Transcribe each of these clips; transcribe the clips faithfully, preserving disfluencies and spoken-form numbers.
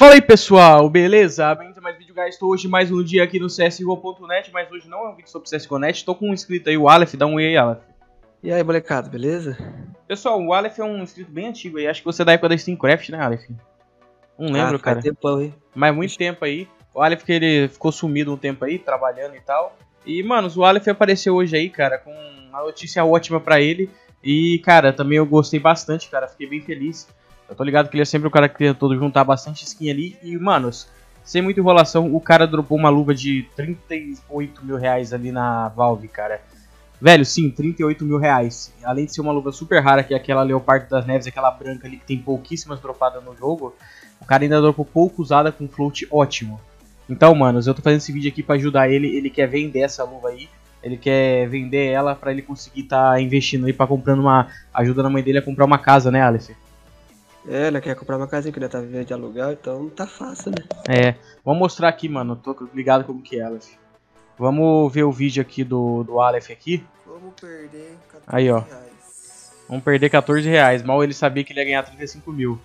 Fala aí pessoal, beleza? Bem-vindos a mais vídeo, guys. Estou hoje mais um dia aqui no C S G O ponto net, mas hoje não é um vídeo sobre C S G O ponto net. Estou com um inscrito aí, o Aleph, dá um oi aí, Aleph. E aí, molecada, beleza? Pessoal, o Aleph é um inscrito bem antigo aí, acho que você é da época da Steamcraft, né, Aleph? Não lembro, ah, cara. Faz tempão, hein? Mas muito tempo aí. O Aleph que ele ficou sumido um tempo aí, trabalhando e tal. E, mano, o Aleph apareceu hoje aí, cara, com uma notícia ótima pra ele. E, cara, também eu gostei bastante, cara, fiquei bem feliz. Eu tô ligado que ele é sempre o cara que tentou juntar bastante skin ali. E, manos, sem muita enrolação, o cara dropou uma luva de trinta e oito mil reais ali na Valve, cara. Velho, sim, trinta e oito mil reais. Além de ser uma luva super rara, que é aquela Leopardo das Neves, aquela branca ali que tem pouquíssimas dropadas no jogo. O cara ainda dropou pouco usada com float ótimo. Então, manos, eu tô fazendo esse vídeo aqui pra ajudar ele. Ele quer vender essa luva aí. Ele quer vender ela pra ele conseguir tá investindo aí, pra comprando uma... ajudando a mãe dele a comprar uma casa, né, Aleph? É, ela quer comprar uma casinha que ela tá vivendo de aluguel, então tá fácil, né? É, vamos mostrar aqui, mano. Tô ligado como que é, Aleph. Vamos ver o vídeo aqui do, do Aleph aqui. Vamos perder quatorze aí, ó. reais. Vamos perder quatorze reais. Mal ele sabia que ele ia ganhar trinta e cinco mil.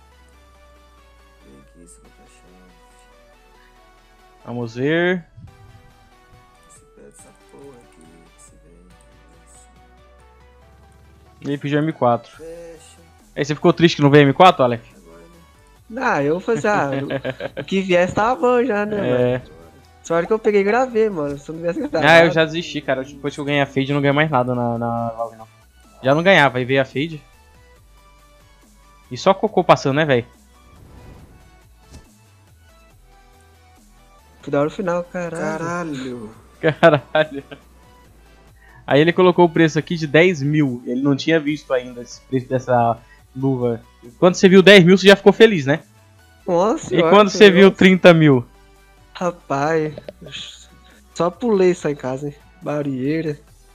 Vamos ver. Ele pediu M quatro. Aí você ficou triste que não veio M quatro, Aleph? Não, eu vou fazer, ah, o que viesse tava bom já, né, É. mano? Só hora que eu peguei e gravei, mano. Se eu não tivesse gravado. Ah, eu já desisti, cara. Depois que eu ganhei a Fade, eu não ganhei mais nada na, na Valve, não. Já não ganhava, aí veio a Fade. E só cocô passando, né, velho? Que da hora o final, caralho. Caralho. Caralho. Aí ele colocou o preço aqui de dez mil. Ele não tinha visto ainda esse preço dessa luva. Quando você viu dez mil, você já ficou feliz, né? Nossa, e quando você viu trinta mil? Rapaz, só pulei isso aí em casa, hein? Barreira.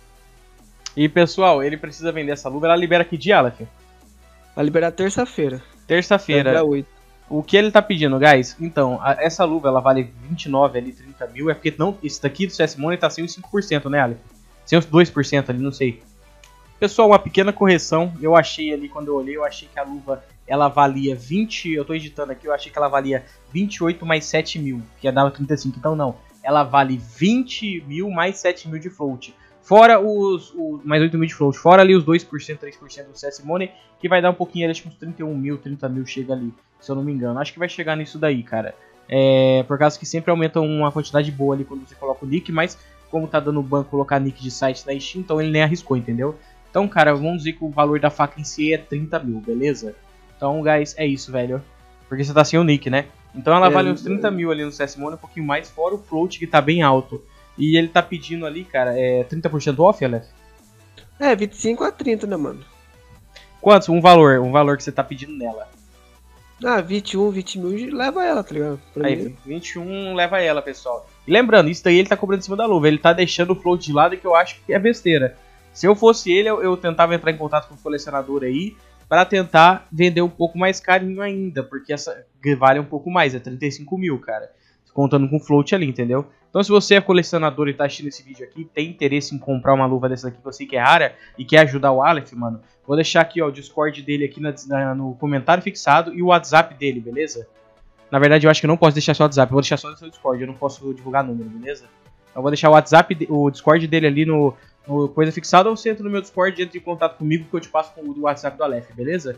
E pessoal, ele precisa vender essa luva. Ela libera que dia, Aleph? Vai liberar terça-feira. Terça-feira. O que ele tá pedindo, guys? Então, a, essa luva ela vale vinte e nove ali, trinta mil. É porque não, esse daqui do C S Money tá sem os cinco por cento, né, Aleph? Sem os dois por cento ali, não sei. Pessoal, uma pequena correção. Eu achei ali, quando eu olhei, eu achei que a luva ela valia vinte. Eu tô editando aqui, eu achei que ela valia vinte e oito mais sete mil, que ia dar trinta e cinco. Então, não. Ela vale vinte mil mais sete mil de float. Fora os, os mais oito mil de float. Fora ali os dois por cento, três por cento do C S Money, que vai dar um pouquinho, acho que uns trinta e um mil, trinta mil chega ali, se eu não me engano. Acho que vai chegar nisso daí, cara. É, por causa que sempre aumenta uma quantidade boa ali quando você coloca o nick, mas como tá dando ban colocar nick de site da Steam, então ele nem arriscou, entendeu? Então, cara, vamos dizer que o valor da faca em si é trinta mil, beleza? Então, guys, é isso, velho. Porque você tá sem o nick, né? Então ela é, vale uns trinta mil ali no C S Money, um pouquinho mais, fora o float que tá bem alto. E ele tá pedindo ali, cara, é trinta por cento off, Aleph? É, vinte e cinco a trinta, né, mano? Quantos? Um valor, um valor que você tá pedindo nela. Ah, vinte e um, vinte mil, leva ela, tá ligado? Pra Aí, mim. vinte e um leva ela, pessoal. E lembrando, isso daí ele tá cobrando em cima da luva. Ele tá deixando o float de lado, que eu acho que é besteira. Se eu fosse ele, eu, eu tentava entrar em contato com o colecionador aí pra tentar vender um pouco mais carinho ainda. Porque essa vale um pouco mais, é trinta e cinco mil, cara. Contando com float ali, entendeu? Então se você é colecionador e tá assistindo esse vídeo aqui, tem interesse em comprar uma luva dessa aqui que eu sei que é rara e quer ajudar o Aleph, mano, vou deixar aqui, ó, o Discord dele aqui na, na, no comentário fixado e o WhatsApp dele, beleza? Na verdade eu acho que eu não posso deixar só o WhatsApp, eu vou deixar só o seu Discord, eu não posso divulgar número, beleza? Então eu vou deixar o WhatsApp, o Discord dele ali no, no coisa fixada, ou você entra no meu Discord e entra em contato comigo que eu te passo com o WhatsApp do Aleph, beleza?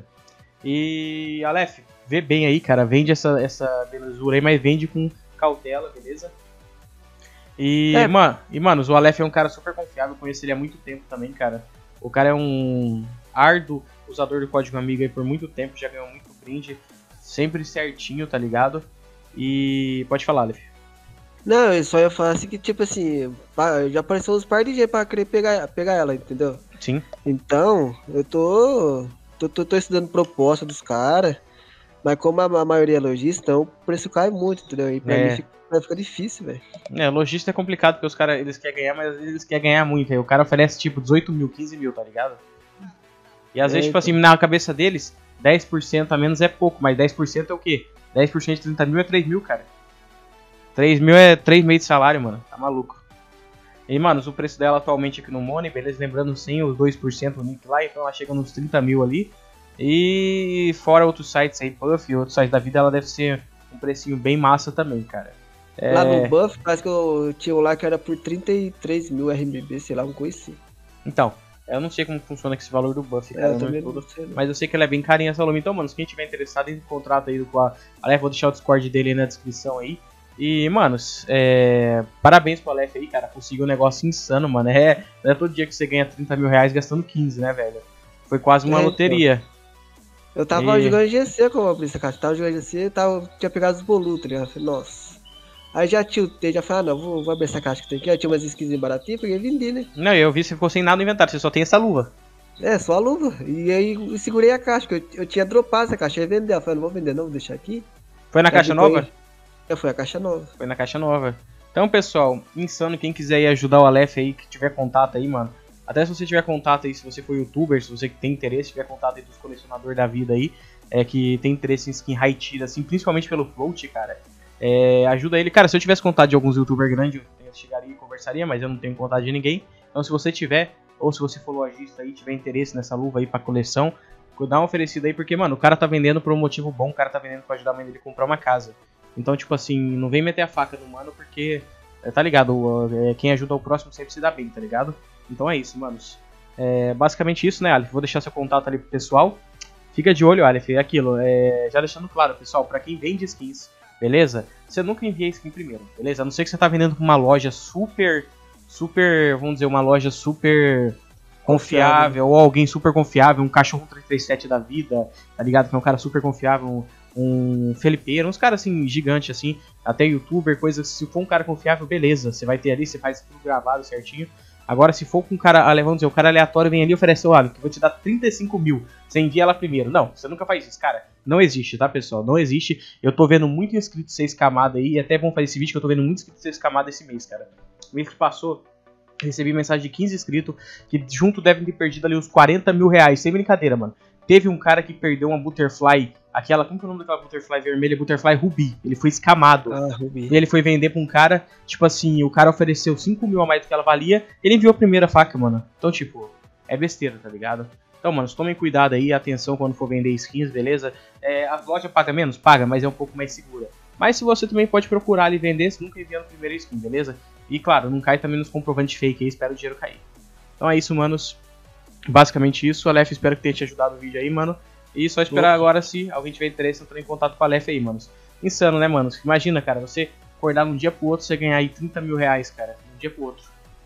E Aleph, vê bem aí, cara, vende essa, essa belezura aí, mas vende com cautela, beleza? E, é. mano, e, mano, o Aleph é um cara super confiável, eu conheço ele há muito tempo também, cara. O cara é um árduo usador do código amigo aí por muito tempo, já ganhou muito brinde, sempre certinho, tá ligado? E pode falar, Aleph. Não, eu só ia falar assim que, tipo assim, já apareceu uns par de G pra querer pegar, pegar ela, entendeu? Sim. Então, eu tô, tô, tô, tô estudando proposta dos caras. Mas como a, a maioria é lojista, então o preço cai muito, entendeu? E pra é. mim fica, fica difícil, velho. É, lojista é complicado, porque os caras, eles querem ganhar, mas eles querem ganhar muito. Aí o cara oferece, tipo, dezoito mil, quinze mil, tá ligado? E às é, vezes, tipo então. assim, na cabeça deles, dez por cento a menos é pouco, mas dez por cento é o quê? dez por cento de trinta mil é três mil, cara. três mil é três meses de salário, mano. Tá maluco. E, mano, o preço dela atualmente aqui no Money, beleza? Lembrando, sem os dois por cento no nick lá, então ela chega nos trinta mil ali. E fora outros sites aí, Puff e outros sites da vida, ela deve ser um precinho bem massa também, cara. É... Lá no Buff, parece que eu tinha um lá que era por trinta e três mil R M B, sei lá, um coisa assim. Então, eu não sei como funciona esse valor do Buff, cara. É, eu eu também não não sei, não. Mas eu sei que ela é bem carinha essa luva. Então, mano, se quem tiver interessado em contrato aí com a Aleph, vou deixar o Discord dele aí na descrição aí. E, manos, é... parabéns pro Aleph aí, cara. Conseguiu um negócio insano, mano. É... Não é todo dia que você ganha trinta mil reais gastando quinze, né, velho? Foi quase uma É, loteria. Eu tava E- jogando G C quando eu abri essa caixa. Tava jogando G C, tava, tinha pegado os bolutos, tá ligado? Falei, nossa. Aí já tiltei, já falei, ah não, vou, vou abrir essa caixa que tem aqui. Aí tinha umas skins baratinhas, peguei e vendi, né? Não, eu vi que você ficou sem nada no inventário. Você só tem essa luva. É, só a luva. E aí eu segurei a caixa, que eu, eu tinha dropado essa caixa, eu ia vender. Eu falei, não vou vender não, vou deixar aqui. Foi na Aí caixa depois- nova? É, foi a caixa nova. Foi na caixa nova. Então, pessoal, insano, quem quiser ir ajudar o Aleph aí, que tiver contato aí, mano. Até se você tiver contato aí, se você for youtuber, se você tem interesse, tiver contato aí dos colecionadores da vida aí, é que tem interesse em skin high tier, assim, principalmente pelo float, cara. É, ajuda ele. Cara, se eu tivesse contato de alguns youtubers grandes, eu chegaria e conversaria, mas eu não tenho contato de ninguém. Então, se você tiver, ou se você for lojista aí, tiver interesse nessa luva aí pra coleção, dá uma oferecida aí, porque, mano, o cara tá vendendo por um motivo bom, o cara tá vendendo pra ajudar a mãe dele a comprar uma casa. Então, tipo assim, não vem meter a faca no mano, porque, é, tá ligado, o- é, quem ajuda o próximo sempre se dá bem, tá ligado? Então é isso, manos. É basicamente isso, né, Aleph? Vou deixar seu contato ali pro pessoal. Fica de olho, Aleph, é aquilo. É, já deixando claro, pessoal, pra quem vende skins, beleza? Você nunca envia a skin primeiro, beleza? A não ser que você tá vendendo pra uma loja super, super, vamos dizer, uma loja super confiável, ou alguém super confiável, um cachorro três três sete da vida, tá ligado? Que é um cara super confiável, um, um felipeiro, uns caras assim, gigantes assim, até youtuber, coisa, se for um cara confiável, beleza, você vai ter ali, você faz tudo gravado certinho. Agora, se for com um cara, vamos dizer, um cara aleatório vem ali e oferece, olha, que eu vou te dar trinta e cinco mil, você envia ela primeiro. Não, você nunca faz isso, cara. Não existe, tá, pessoal? Não existe. Eu tô vendo muito inscrito seis camadas aí, e até vamos fazer esse vídeo que eu tô vendo muito inscrito seis camadas esse mês, cara. O mês que passou, recebi mensagem de quinze inscritos, que junto devem ter perdido ali uns quarenta mil reais, sem brincadeira, mano. Teve um cara que perdeu uma Butterfly, aquela, como que é o nome daquela Butterfly vermelha? Butterfly Ruby. Ele foi escamado. Ah, Rubi. E ele foi vender pra um cara, tipo assim, o cara ofereceu cinco mil a mais do que ela valia, ele enviou a primeira faca, mano. Então, tipo, é besteira, tá ligado? Então, mano, tomem cuidado aí, atenção quando for vender skins, beleza? É, a loja paga menos? Paga, mas é um pouco mais segura. Mas se você também pode procurar ali vender, você nunca enviando a primeira skin, beleza? E claro, não cai também nos comprovantes fake aí, espera o dinheiro cair. Então é isso, manos. Basicamente isso. Aleph, espero que tenha te ajudado o vídeo aí, mano. E só esperar Opa. agora, se alguém tiver interesse, entrar em contato com a Aleph aí, manos. Insano, né, manos? Imagina, cara, você acordar de um dia pro outro, você ganhar aí trinta mil reais, cara. De um dia pro outro.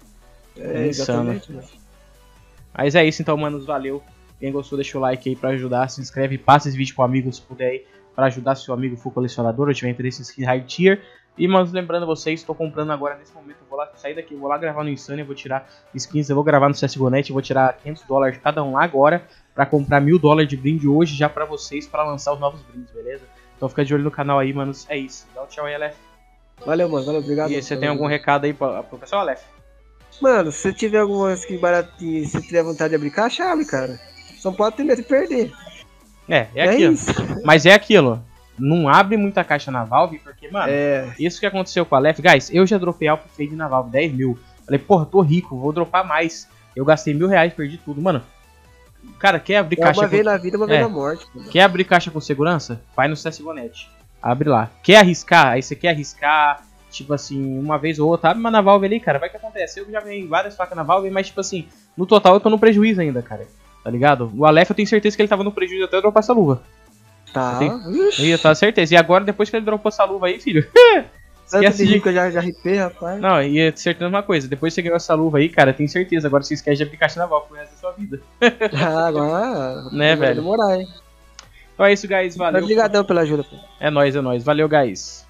É, insano. exatamente, mano. Mas é isso então, manos. Valeu. Quem gostou, deixa o like aí pra ajudar. Se inscreve, passa esse vídeo pro amigo se puder aí, pra ajudar se seu amigo for colecionador ou tiver interesse em skin high tier. E, mas lembrando vocês, estou comprando agora nesse momento. Eu vou lá sair daqui, eu vou lá gravar no Insane, eu vou tirar skins, eu vou gravar no C S G O ponto net, eu vou tirar quinhentos dólares cada um lá agora pra comprar mil dólares de brinde hoje já pra vocês, pra lançar os novos brindes, beleza? Então fica de olho no canal aí, manos. É isso. Dá um tchau aí, Aleph. Valeu, mano. Valeu, obrigado. E você tem algum recado aí pra, pro pessoal, Aleph? Mano, se tiver alguma skin baratinha e se tiver vontade de abrir caixa, abre, cara. Só pode ter medo de perder. É, é É aquilo. isso. Mas é aquilo. Não abre muita caixa na Valve, porque, mano, É. isso que aconteceu com a Aleph, guys, eu já dropei Alpha Fade na Valve, dez mil. Falei, porra, tô rico, vou dropar mais. Eu gastei mil reais, perdi tudo. Mano, cara, quer abrir É caixa uma com... vez na vida, uma vez É. na morte. Mano. Quer abrir caixa com segurança? Vai no C S G O ponto net. Abre lá. Quer arriscar? Aí você quer arriscar, tipo assim, uma vez ou outra, abre uma na Valve ali, cara. Vai que acontece. Eu já ganhei várias facas na Valve, mas, tipo assim, no total eu tô no prejuízo ainda, cara. Tá ligado? O Aleph eu tenho certeza que ele tava no prejuízo até eu dropar essa luva. Tá. Tem- Ixi, Eu ia estar certeza. E agora, depois que ele dropou essa luva aí, filho. tanto esquece de de- rico que eu já, já ripei, rapaz. Não, e é certeza uma coisa. Depois que você ganhou essa luva aí, cara, tem certeza. Agora você esquece de abrir caixa na Valve pro resto da sua vida. Ah, agora. Né, vai velho? demorar, hein? Então é isso, guys. Valeu. Obrigadão pela ajuda, pô. É nóis, é nóis. Valeu, guys.